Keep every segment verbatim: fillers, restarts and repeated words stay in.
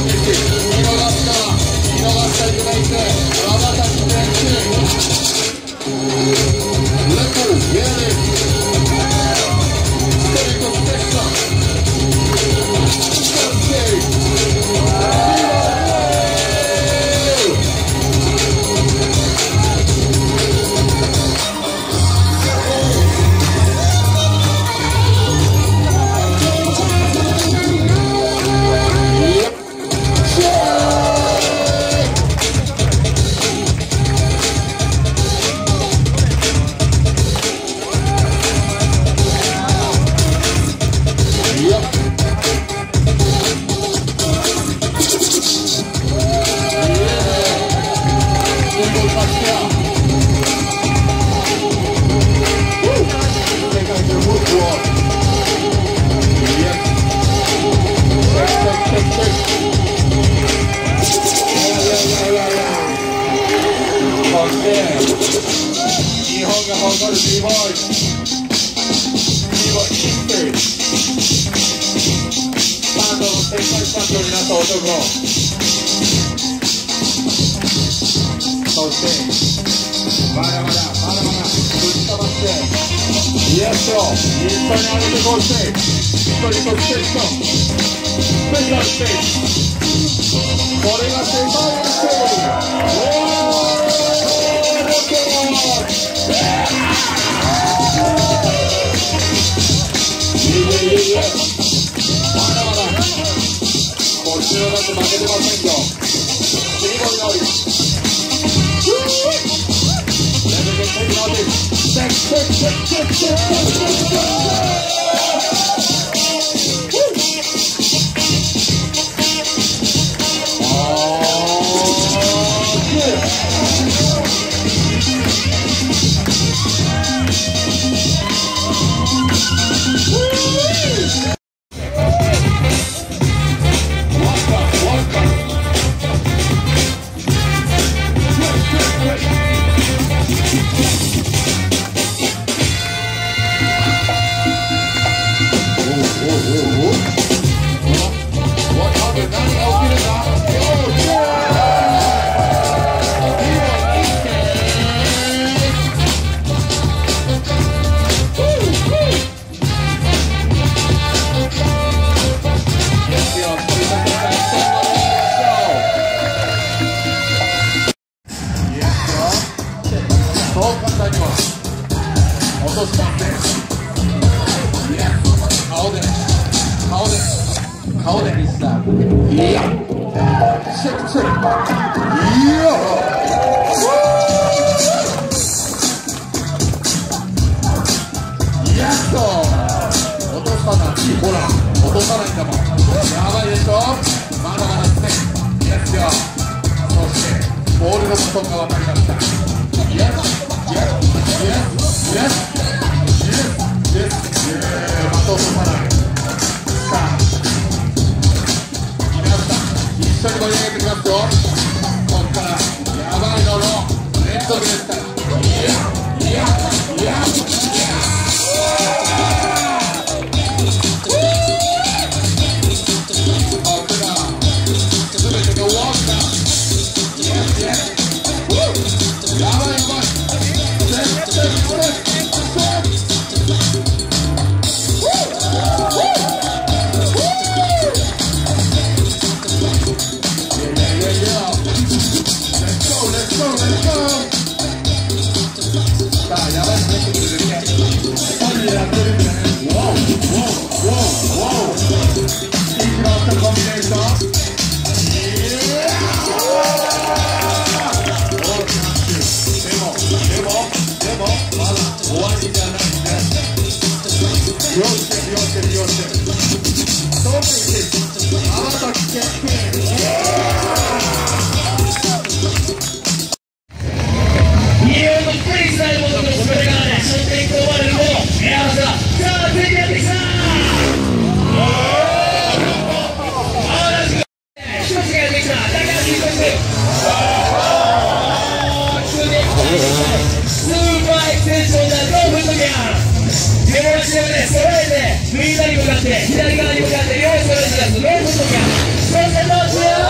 左側に向かって、両手を出します。両手とか。そしてもう一度。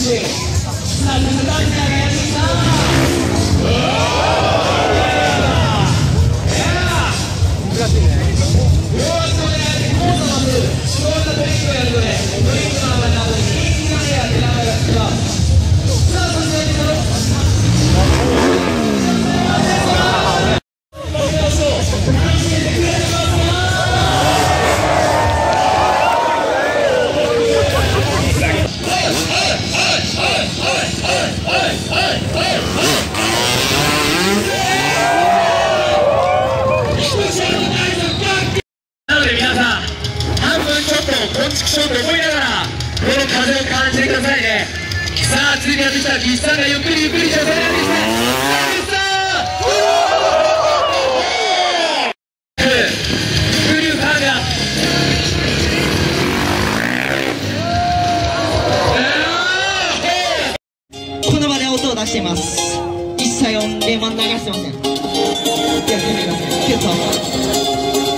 なので皆さん、半分ちょっとこんちくしょうと思いながらこの風を感じてくださいね。さあ次にやってきた岸さんがゆっくりゆっくりじゃあそれやってきて岸さんフルファンがこの場で音を出しています。一切音源は流してません。やってみてください。キュッと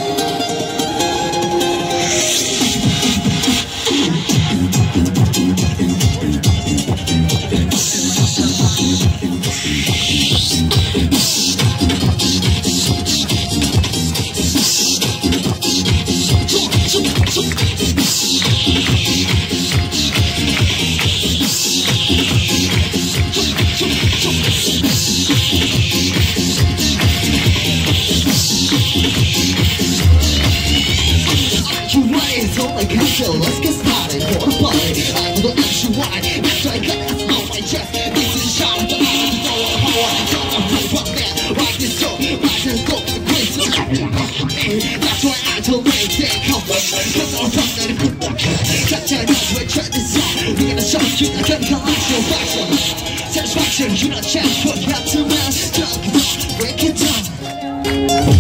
So let's get started for the party. I'm the action wide. That's why I got it off my chest. This is shot to the power. So I'm ready for that. Rock this show, rock and go. That's why I told me to come on. Cause I'm from the good. Such a nice way to the song. We're gonna show you the chemical action fashion. Satisfaction, you know, chance. What you have to rest. Talk about, break it down.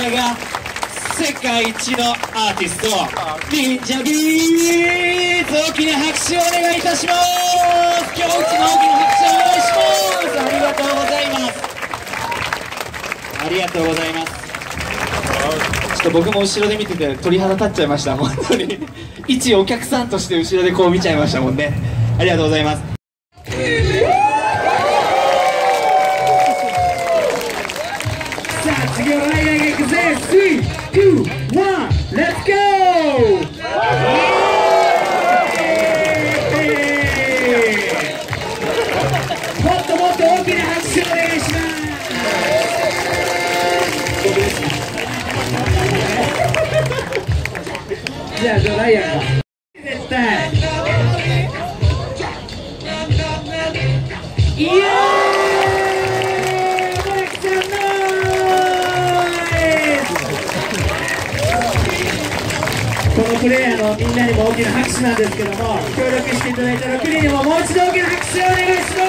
れが世界一のアーティスト忍者ビーズ、大きな拍手をお願いいたします。今日一の大きな拍手をお願いします。ありがとうございます。ありがとうございます。ちょっと僕も後ろで見てて鳥肌立っちゃいました。本当に一お客さんとして後ろでこう見ちゃいましたもんね。ありがとうございます。さあ次はライダーがいくぜ。スリー、ツー、ワン、レッツゴー。もっともっと大きな拍手をお願いします。僕ですね。じゃあじゃあライアンが絶対イエーイ。このプレイヤーのみんなにも大きな拍手なんですけども、協力していただいたろくにんにももう一度大きな拍手をお願いします。